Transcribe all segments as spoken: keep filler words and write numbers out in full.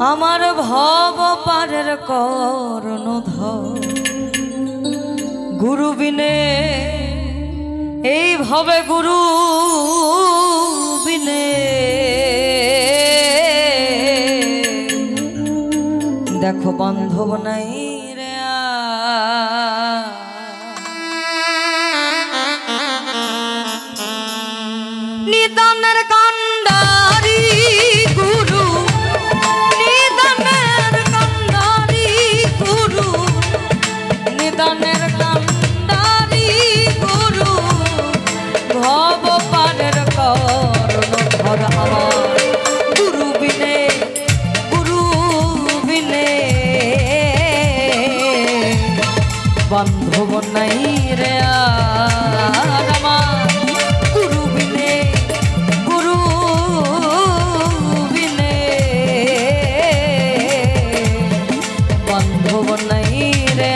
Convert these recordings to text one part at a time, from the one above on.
আমার ভব পারের কর্ণধর গুরু বিনে এই ভবে গুরু বিনে দেখো বান্ধব নাই রে নিদানের কান্ডারি গুরু নিদানের কান্ডারি গুরু নিদানের কান্ডারি গুরু ভব পারের কর্ণধর আমার গুরু বিনে গুরু বিনে বান্ধব নাই রে আর আমার গুরু বিনে গুরু বিনে বান্ধব নাই রে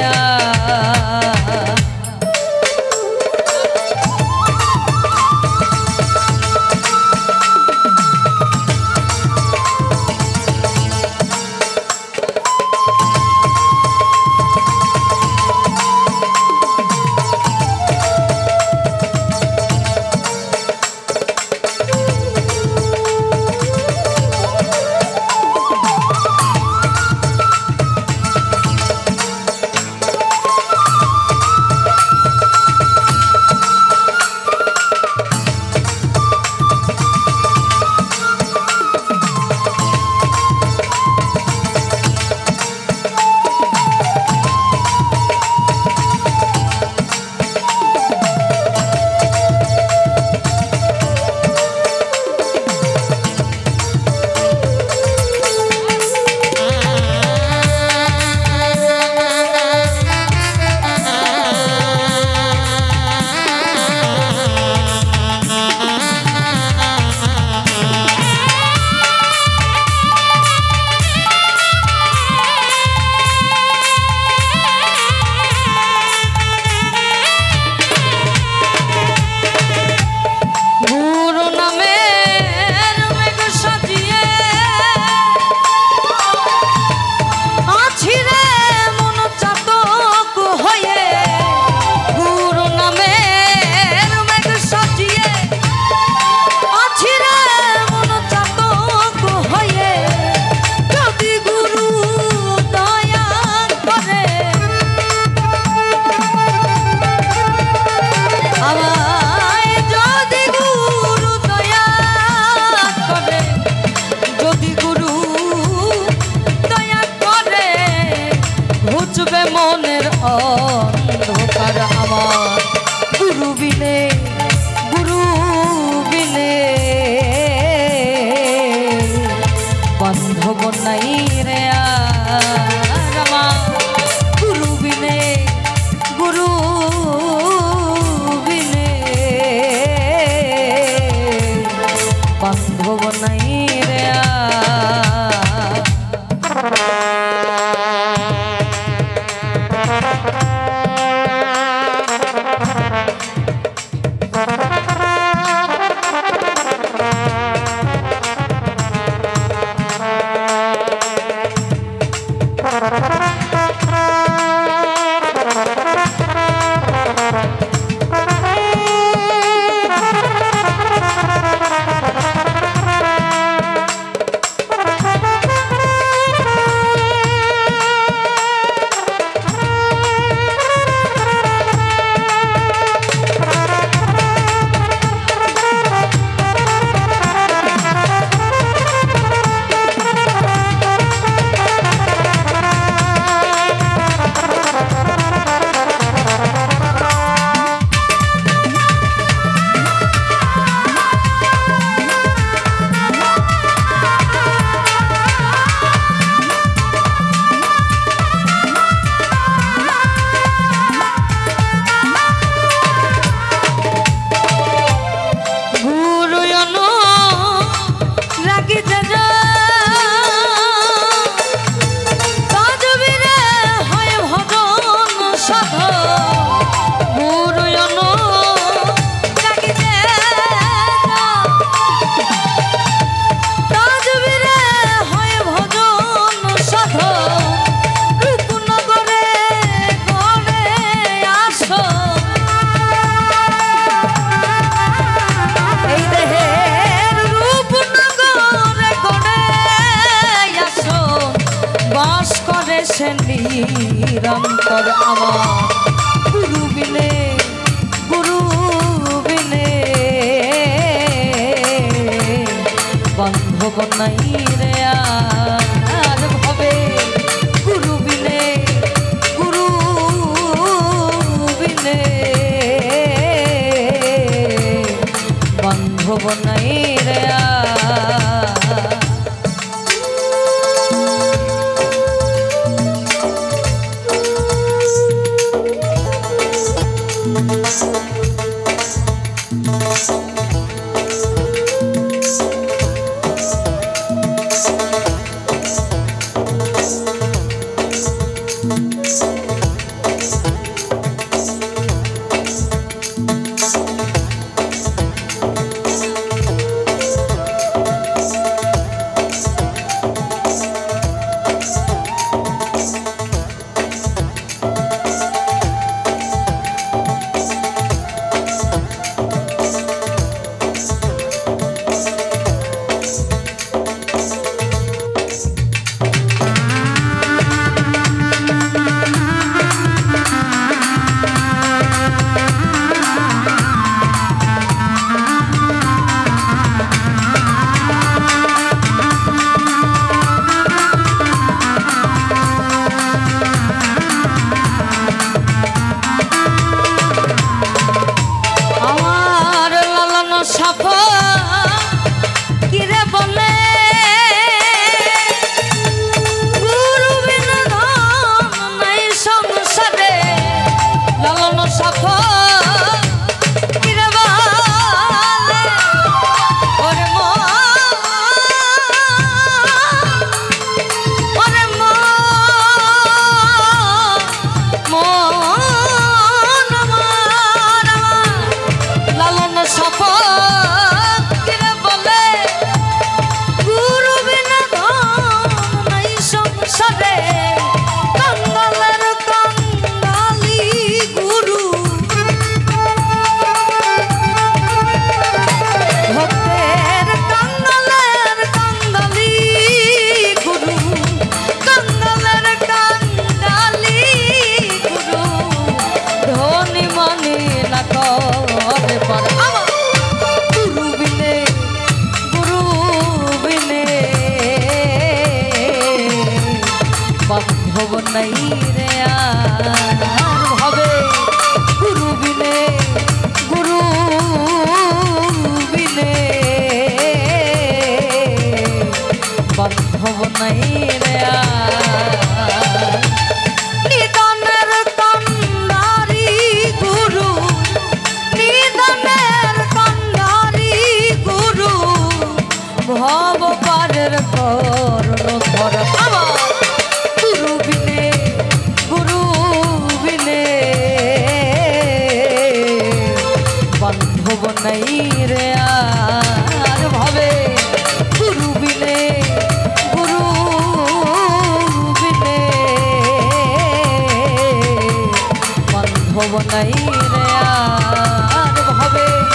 মনের অন্ধকার আমার গুরু বিনে গুরু বিনে বান্ধব নাই রে আমার গুরু বিনে গুরু বিনে বান্ধব নাই রে আছে নিরন্তর আমার গুরু বিনে গুরু বিনে বান্ধব নাই রে আর ভাবে গুরু বিনে গুরু বিনে বান্ধব নাই রে বান্ধব নাই রে আর ভাবে গুরু বিনে গুরু বিনে বান্ধব নাই রে আর নিদানের কান্ডারি গুরু নিদানের কান্ডারি গুরু ভব পারের করুণ ধর আমার বান্ধব নাই রে আর ভাবে গুরু বিনে গুরু বিনে বান্ধব নাই রে আর ভাবে